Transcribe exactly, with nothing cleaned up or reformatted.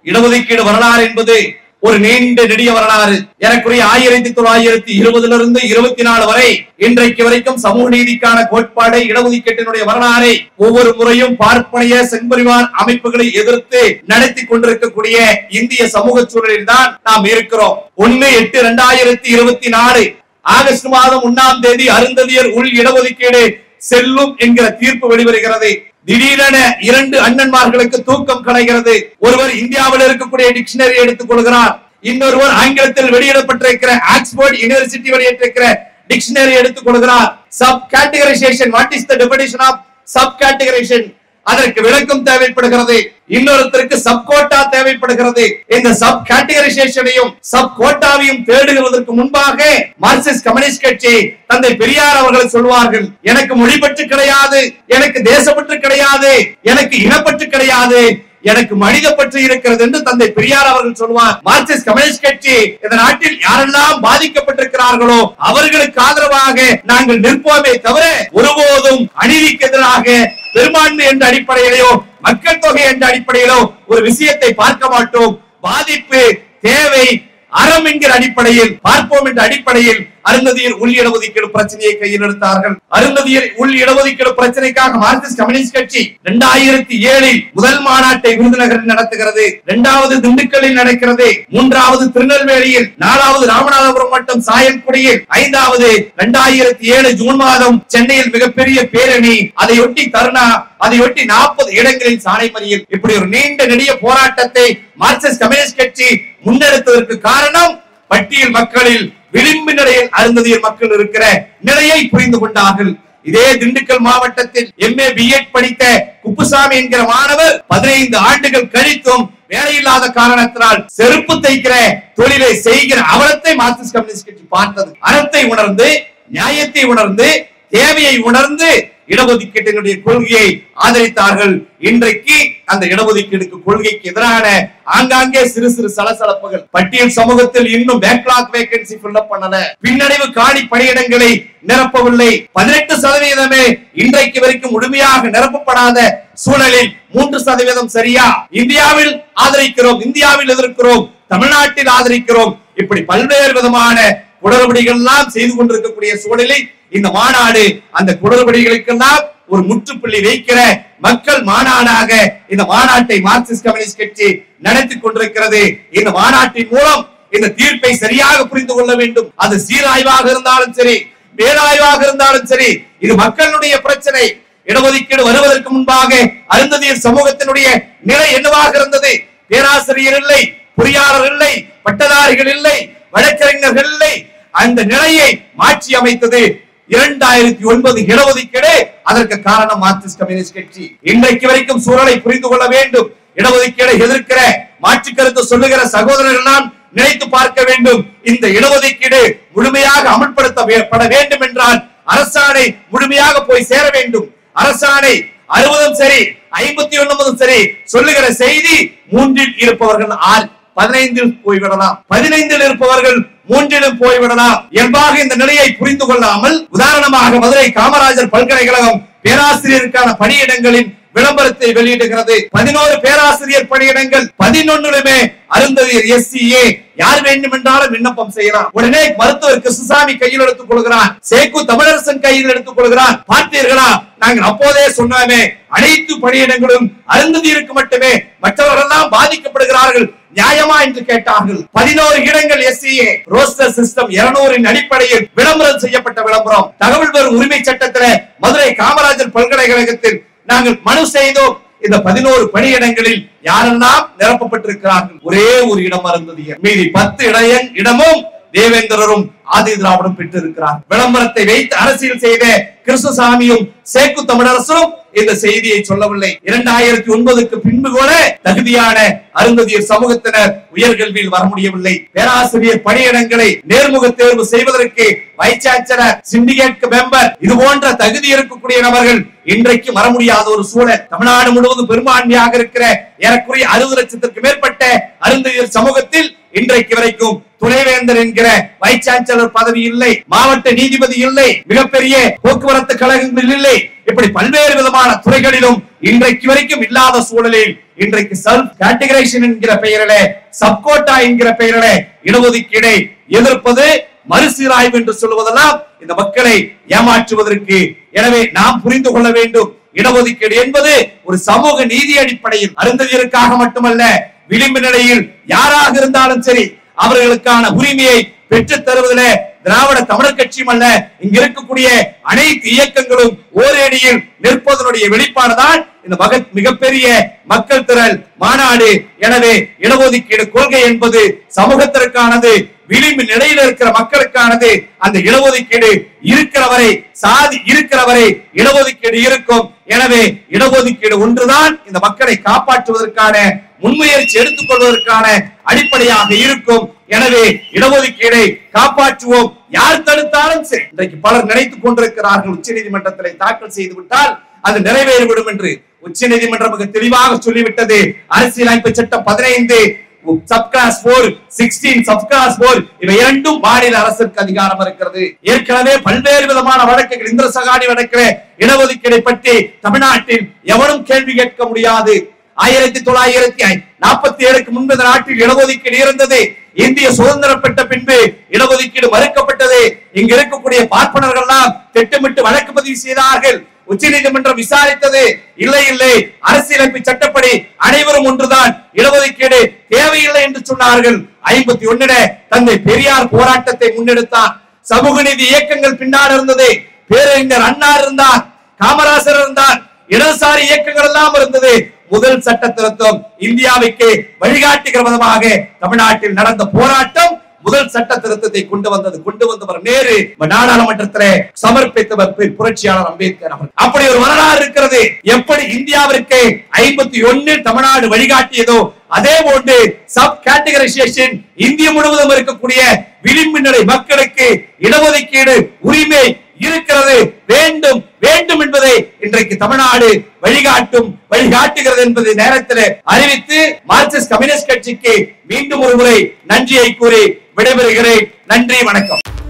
இடஒதுக்கீடு வரலாறு என்பது ஒரு நீண்ட நெடிய வரலாறு. ஏறக்குறைய ஆயிரத்தி தொள்ளாயிரத்தி இருபதுல இருந்து இருபத்தி நாலு வரை இன்றைக்கு வரைக்கும் சமூக நீதிக்கான கோட்பாடு இடஒதுக்கீட்டினுடைய வரலாறை ஒவ்வொரு முறையும் பார்ப்பனிய செம்பரிவார் அமைப்புகளை எதிர்த்து நடத்தி கொண்டிருக்கக்கூடிய இந்திய சமூக சூழலில் தான் நாம் இருக்கிறோம். ஒன்னு எட்டு இரண்டாயிரத்தி இருபத்தி நாலு ஆகஸ்ட் மாதம் ஒன்னாம் தேதி அருந்ததியர் உள் இடஒதுக்கீடு செல்லும் என்கிற தீர்ப்பு வெளிவருகிறது. திடீரென இரண்டு அண்ணன்மார்களுக்கு தூக்கம் கலைகிறது. ஒருவர் இந்தியாவில் இருக்கக்கூடிய டிக்ஷனரி எடுத்துக் கொள்கிறார், இன்னொருவர் ஆங்கிலத்தில் வெளியிடப்பட்டிருக்கிற ஆக்ஸ்போர்ட் யூனிவர்சிட்டி வெளியிட்டிருக்கிற டிக்ஷனரி எடுத்துக் கொள்கிறார். Subcategorization, what is the definition of subcategorization, அதற்கு விளக்கம் தேவைப்படுகிறது. இன்னொருத்தருக்கு சப் கோட்டா தேவைப்படுகிறது. இந்த சப் கேட்டகரைசேஷனையும் சப் கோட்டாவையும் தேடுகிறதற்கு முன்பாக மார்க்சிஸ்ட் கம்யூனிஸ்ட் கட்சி தந்தை பெரியார் அவர்கள் சொல்வார்கள், எனக்கு மொழிப்பற்று கிடையாது, எனக்கு தேசப்பற்று கிடையாது, எனக்கு இனப்பற்று கிடையாது, எனக்கு மனித பற்று இருக்கிறது என்று தந்தை பெரியார் அவர்கள் சொல்வார். மார்க்சிஸ்ட் கம்யூனிஸ்ட் கட்சி இந்த நாட்டில் யாரெல்லாம் பாதிக்கப்பட்டிருக்கிறார்களோ அவர்களுக்கு ஆதரவாக நாங்கள் நிற்போமே தவிர ஒருபோதும் அநீதிக்கு எதிராக பெரும்பான்மை என்ற அடிப்படையிலோ மக்கள் தொகை என்ற அடிப்படையிலோ ஒரு விஷயத்தை பார்க்க மாட்டோம். பாதிப்பு, தேவை, அறம் என்கிற அடிப்படையில் பார்ப்போம் என்ற அடிப்படையில் அருந்ததியர் உள் இடஒதுக்கீடு பிரச்சனையை கையில் எடுத்தார்கள். அருந்ததியர் உள் இடஒதுக்கீடு பிரச்சனைக்காக மார்க்சிஸ்ட் கம்யூனிஸ்ட் கட்சி இரண்டாயிரத்தி ஏழில் முதல் மாநாட்டை விருதுநகரில் நடத்துகிறது, இரண்டாவது திண்டுக்கல்லில் நடக்கிறது, மூன்றாவது திருநெல்வேலியில், நாலாவது ராமநாதபுரம் மற்றும் சாயல்குடியில், ஐந்தாவது இரண்டாயிரத்தி ஏழு ஜூன் மாதம் சென்னையில் மிகப்பெரிய பேரணி, அதையொட்டி தர்ணா, அதையொட்டி நாற்பது இடங்களில் சாலை மறியல். இப்படி ஒரு நீண்ட நெடிய போராட்டத்தை மார்க்சிஸ்ட் கம்யூனிஸ்ட் கட்சி முன்னெடுத்ததற்கு காரணம் பட்டியல் மக்களில் விளிம்பு நிலையில் அருந்ததியர் மக்கள் இருக்கிற நிலையை புரிந்து கொண்டார்கள். இதே திண்டுக்கல் மாவட்டத்தில் எம்ஏ பிஎட் படித்த குப்புசாமி என்கிற மாணவர் பதினைந்து ஆண்டுகள் கழித்தும் வேலையில்லாத காரணத்தினால் செருப்பு தைக்கிற தொழிலை செய்கிற அவலத்தை மார்க்சிஸ்ட் கம்யூனிஸ்ட் கட்சி பார்த்தது. அறத்தை உணர்ந்து, நியாயத்தை உணர்ந்து, தேவையை உணர்ந்து இடஒதுக்கீட்டினுடைய கொள்கையை ஆதரித்தார்கள். இன்றைக்கு அந்த இடஒதுக்கீடு கொள்கைக்கு எதிரான ஆங்காங்கே சிறு சிறு சலசலப்புகள். பட்டியல் சமூகத்தில் இன்னும் பேக்லாக் வேகன்சி ஃபில் பண்ணல, பின்னடைவு காலி பணியிடங்களை நிரப்பவில்லை. பதினெட்டு சதவீதமே இன்றைக்கு வரைக்கும் முழுமையாக நிரப்பப்படாத சூழலில் மூன்று சதவீதம் சரியா? இந்தியாவில் ஆதரிக்கிறோம், இந்தியாவில் எதிர்க்கிறோம், தமிழ்நாட்டில் ஆதரிக்கிறோம். இப்படி பல்வேறு விதமான குளறுபடிகள் எல்லாம் செய்து கொண்டிருக்கக்கூடிய சூழலில் இந்த மாநாடு அந்த குளறுபடிகளுக்கெல்லாம் ஒரு முற்றுப்புள்ளி வைக்கிற மக்கள் மாநாடாக இந்த மாநாட்டை மார்க்சிஸ்ட் கம்யூனிஸ்ட் கட்சி நடத்தி கொண்டிருக்கிறது. இந்த மாநாட்டின் மூலம் இந்த தீர்ப்பை சரியாக புரிந்து கொள்ள வேண்டும். அது சீராய்வாக இருந்தாலும் சரி, மேலாய்வாக இருந்தாலும் சரி, இது மக்களுடைய பிரச்சனை. இடஒதுக்கீடு வருவதற்கு முன்பாக அருந்ததியர் சமூகத்தினுடைய நிலை என்னவாக இருந்தது? பேராசிரியர் இல்லை, பொறியாளர் இல்லை, பட்டதாரிகள் இல்லை, வழக்கறிஞர்கள் இல்லை. அந்த நிலையை மாற்றி அமைத்தது இரண்டாயிரத்தி ஒன்பது இடஒதுக்கீடு. அதற்கு காரணம் மார்க்சிஸ்ட் கம்யூனிஸ்ட் கட்சி. இன்றைக்கு வரைக்கும் சூழலை புரிந்து கொள்ள வேண்டும். இடஒதுக்கீடை எதிர்க்கிற, மாற்று கருத்து சொல்லுகிற சகோதரர்கள் எல்லாம் நினைத்து பார்க்க வேண்டும். இந்த இடஒதுக்கீடு முழுமையாக அமல்படுத்தப்பட வேண்டும் என்றால் அரசாணை முழுமையாக போய் சேர வேண்டும். அரசாணை அறுபதும் சரி, ஐம்பத்தி ஒன்பதும் சரி சொல்லுகிற செய்தி மூன்றில் இருப்பவர்கள் ஆள் பதினைந்தில் போய்விடலாம், பதினைந்தில் இருப்பவர்கள் மூன்றிலும் போய்விடலாம். இயல்பாக இந்த நிலையை புரிந்து கொள்ளாமல், உதாரணமாக மதுரை காமராஜர் பல்கலைக்கழகம் பேராசிரியருக்கான பணியிடங்களின் விளம்பரத்தை வெளியிடுகிறது. பதினோரு பேராசிரியர் பணியிடங்கள், பதினொன்னுமே அருந்ததியர் எஸ்சிஏ. யார் வேண்டும் என்றாலும் விண்ணப்பம் செய்யலாம். உடனே மருத்துவர் கிருஷ்ணசாமி கையில் எடுத்துக் கொள்கிறார், சேக்கு தமிழரசன் கையில் எடுத்துக் கொள்கிறார். பார்த்தீர்களா, நாங்கள் அப்போதே சொன்னோமே, அனைத்து பணியிடங்களும் அருந்ததியருக்கு மட்டுமே, மற்றவர்கள் எல்லாம் பாதிக்கப்படுகிறார்கள், நியாயமா என்று கேட்டார்கள். பதினோரு இடங்கள் எஸ்சிஏ. ரோஸ்டர் சிஸ்டம் இருநூறின் அடிப்படையில் விளம்பரம் செய்யப்பட்ட விளம்பரம். தகவல் பெறும் உரிமை சட்டத்தில் மதுரை காமராஜர் பல்கலைக்கழகத்தில் நாங்கள் மனு செய்தோம். இந்த பதினோரு பணியிடங்களில் யாரெல்லாம் நிரப்பப்பட்டிருக்கிறார்கள்? ஒரே ஒரு இடம் அருந்ததியர். மீதி பத்து இடமும் தேவேந்திரரும் ஆதி திராவிடம் பெற்றிருக்கிறார். விளம்பரத்தை வைத்து அரசியல் செய்த கிருஷ்ணசாமியும் சேக்கு தமிழரசரும் இந்த செய்தியை சொல்லவில்லை. இரண்டாயிரத்தி ஒன்பதுக்கு பின்பு கூட தகுதியான அருந்ததியர் சமூகத்தினர் உயர்கல்வியில் வர முடியவில்லை. பேராசிரியர் பணியிடங்களை நேர்முக தேர்வு செய்வதற்கு வைஸ் சான்சலர், சிண்டிகேட் மெம்பர், இது போன்ற தகுதி இருக்கக்கூடிய நபர்கள் இன்றைக்கு வர முடியாத ஒரு சூழல். தமிழ்நாடு முழுவதும் பெரும்பான்மையாக இருக்கிற ஏறக்குறைய அறுபது லட்சத்திற்கு மேற்பட்ட அருந்ததியர் சமூகத்தில் இன்றைக்கு வரைக்கும் துணைவேந்தர் என்கிற வைஸ் சான்சலர் பதவி இல்லை, மாவட்ட நீதிபதி இல்லை, மிகப்பெரிய போக்குவரத்து கழகங்கள் இல்லை. இப்படி பல்வேறு விதமான துறைகளிலும் இன்றைக்கு வரைக்கும் இல்லாத சூழலில் இன்றைக்கு செல்ஃப் கேட்டகரைசேஷன் என்கிற பெயரிலே, சப்கோட்டா என்கிற பெயரிலே இடஒதுக்கீடை எதிர்ப்பது மறுசீராய்வு என்று சொல்வதெல்லாம் இந்த மக்களை ஏமாற்றுவதற்கு. எனவே நாம் புரிந்து கொள்ள வேண்டும், இடஒதுக்கீடு என்பது ஒரு சமூக நீதி அடிப்படையில் அருந்ததியருக்காக மட்டுமல்ல, விளிம்பு நிலையில் யாராக இருந்தாலும் சரி அவர்களுக்கான உரிமையை பெற்றுத் தருவதிலே திராவிட தமிழர் கட்சியும் அல்ல, இங்க இருக்கக்கூடிய அனைத்து இயக்கங்களும் ஓரேடியில் நிற்பதனுடைய வெளிப்பாடுதான் இந்த மிகப்பெரிய மக்கள் திரள் மாநாடு. எனவே இடஒதுக்கீடு கொள்கை என்பது சமூகத்திற்கானது, விளிம்பு நிலையில் இருக்கிற மக்களுக்கானது. அந்த இடஒதுக்கீடு இருக்கிறவரை, சாதி இருக்கிறவரை இடஒதுக்கீடு இருக்கும். எனவே இடஒதுக்கீடு ஒன்றுதான் இந்த மக்களை காப்பாற்றுவதற்கான முன்முயற்சி எடுத்துக் கொள்வதற்கான அடிப்படையாக இருக்கும். எனவே இடஒதுக்கீடை காப்பாற்றுவோம், யார் தடுத்தாலும் சரி. இன்றைக்கு பலர் நினைத்துக் கொண்டிருக்கிறார்கள், உச்ச நீதிமன்றத்தில் தாக்கல் செய்து விட்டால் அது நிறைவேறிவிடும் என்று. உச்ச நீதிமன்றம் மிக தெளிவாக சொல்லிவிட்டது. அரசியலமைப்பு சட்டம் பதினைந்து சப்கிளாஸ் போர் பதினாறு சப்கிளாஸ் போர் இவை இரண்டும் மாநில அரசுக்கு அதிகாரம் இருக்கிறது. ஏற்கனவே பல்வேறு விதமான வழக்குகள், இந்திர சகாணி வழக்கில் இடஒதுக்கீடை பற்றி தமிழ்நாட்டில் எவரும் கேள்வி கேட்க முடியாது. ஆயிரத்தி தொள்ளாயிரத்தி நாற்பத்தி ஏழுக்கு முன்பு இந்த நாட்டில் இடஒதுக்கீடு இருந்தது. இந்திய சுதந்திரம் பெற்ற பின்பு இடஒதுக்கீடு மறுக்கப்பட்டது. இங்க இருக்கக்கூடிய பார்ப்பனர்கள் எல்லாம் திட்டமிட்டு வழக்கு பதிவு செய்தார்கள். உச்ச நீதிமன்றம் விசாரித்தது. இல்லை இல்லை, அரசியலமைப்பு சட்டப்படி அனைவரும் ஒன்றுதான், இடஒதுக்கீடு தேவையில்லை என்று சொன்னார்கள். ஐம்பத்தி ஒன்னுல தந்தை பெரியார் போராட்டத்தை முன்னெடுத்தார். சமூக நீதி இயக்கங்கள் பின்னால் இருந்தது. பேரறிஞர் அண்ணா இருந்தார், காமராசர் இருந்தார், இடதுசாரி இயக்கங்கள் எல்லாம் இருந்தது. முதல் சட்ட திருத்தம் இந்தியாவுக்கு வழிகாட்டுகிற விதமாக தமிழ்நாட்டில் நடந்த போராட்டம் முதல் சட்ட திருத்தத்தை கொண்டு வந்தது. கொண்டு வந்தவர் நேரு, நாடாளுமன்றத்தில் சமர்ப்பித்தவர் புரட்சியாளர் அம்பேத்கர் அவர்கள். அப்படி ஒரு வரலாறு இருக்கிறது. எப்படி இந்தியாவிற்கு ஐம்பத்தி ஒன்னில் தமிழ்நாடு வழிகாட்டியதோ அதே போன்று சப் கேட்டகரைசேஷன் இந்திய முழுவதும் இருக்கக்கூடிய விளிம்பு நிலை மக்களுக்கு இடஒதுக்கீடு உரிமை இருக்கிறது, வேண்டும் வேண்டும் என்பதை இன்றைக்கு தமிழ்நாடு வழிகாட்டும் வழிகாட்டுகிறது என்பதை நேரத்தில் அறிவித்து மார்க்சிஸ்ட் கம்யூனிஸ்ட் கட்சிக்கு மீண்டும் ஒரு முறை நன்றியை கூறி விடைபெறுகிறேன். நன்றி, வணக்கம்.